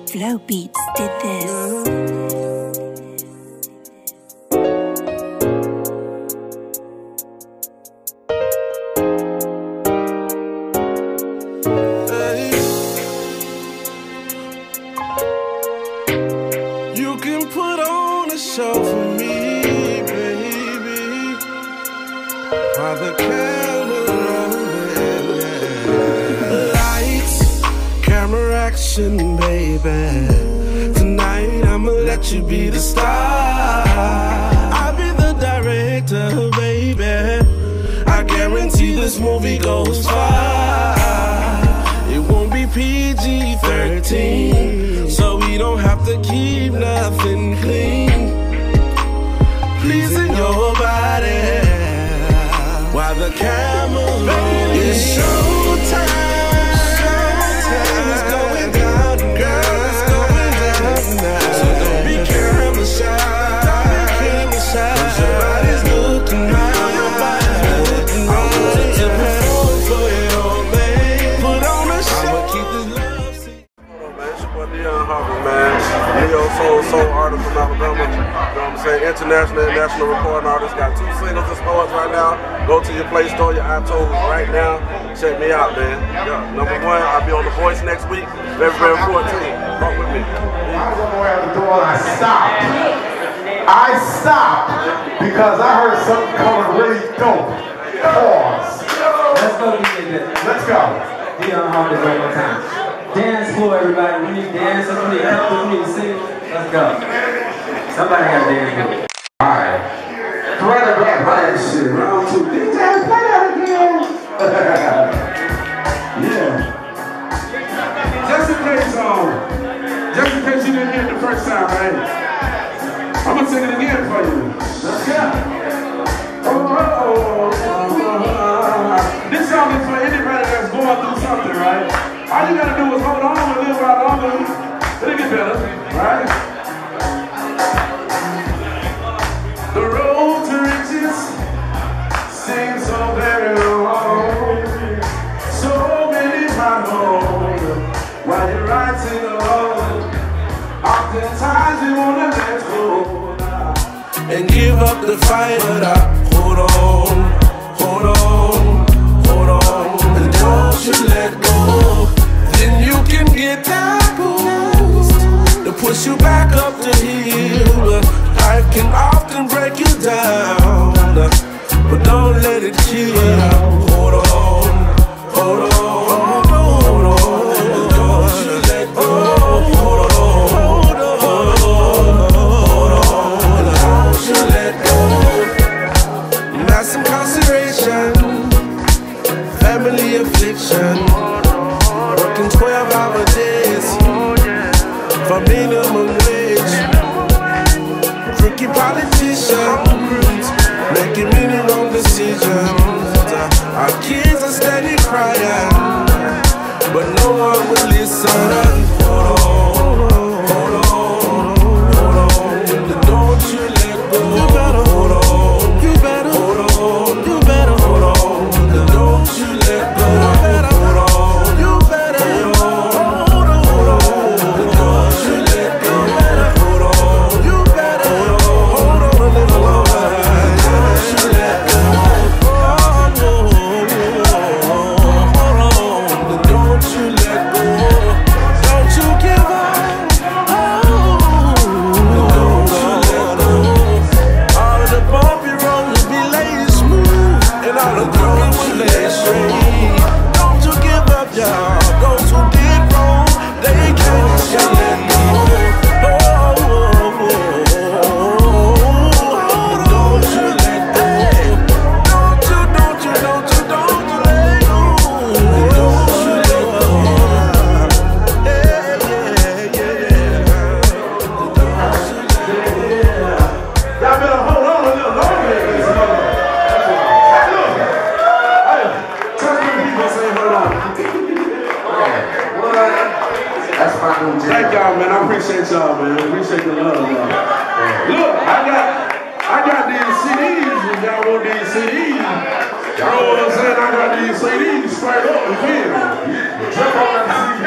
Flow Beats did this. You can put on a show for me, baby, while the camera rolling. Lights, camera action, baby. Tonight I'ma let you be the star. I'll be the director, baby. I guarantee this movie goes far. It won't be PG-13, so we don't have to keep nothing clean. Pleasing your body while the camera rolling. It's showtime. It's going down, girl. It's going down tonight. So don't be camera shy. Cause your body's looking right. I want you to perform for your babe. Put on a show. I'ma keep this love scene. Hold on, man. It's your boy Dion Harvey, man. Neo soul artist from Alabama. You know what I'm saying? International and national recording artist. Got 2 singles and sports right now. Go to your Play Store, your iTunes right now. Check me out, man. Yeah. Number 1, I'll be on The Voice next week. February 14th. Walk with me. I was on the way out the door and I stopped. I stopped because I heard something coming really dope. Pause. Let's go get this. Let's go. Dion Harvey one more time. Dance floor, everybody. We need dancers. We need help. We need singers. Let's go. Somebody got to dance with it. Alright. Run it back, play that shit. Round 2. DJ, play that again. Yeah. Just in case you didn't hear it the first time, right? I'm gonna sing it again for you. Let's go. This song is for anybody that's going through something, right? All you gotta do is hold on and live right longer. It'll get better, right? The road to riches seems so very long. So many potholes while you're writing alone. Oftentimes you wanna let go and give up the fight, but I hold on, hold on, hold on, and don't you let go. Then you can get that boost to push you back up the hill. Life can often break you down, but don't let it kill you. Hold on, hold on, hold on, hold on, don't you let go. Hold on, hold on, hold on, don't you let go. Mass incarceration, family affliction, working 12-hour days for minimum wage. Freaky politicians making many wrong decisions. Our kids are steady crying, but no one will listen. Hold on, hold on, hold on. Don't you let go. You better hold on. You better hold on. You better hold on. Don't you let go. You better hold on. You better hold on. Hold on, hold on. Don't you let go. Hold on. You better hold on. Hold on a little longer. Don't you let go. Hold on. Don't you let go. Don't you give up. Don't you let go. All of the bumpy road will be laid smooth, and all the crooked will lay straight. Don't you give up, y'all. Those who did wrong, they can't let go. Don't you let go. Don't you let go. Don't you let go. Y'all better hold on a little longer in this mother. Hey, look. Hey, tell me people say hold on. That's my new jam. Thank y'all, man. I appreciate y'all, man. I appreciate the love, y'all. Look, I got these CDs. If y'all want these CDs, y'all know what I'm saying? I got these CDs straight up. You feel me? Jump on that CD.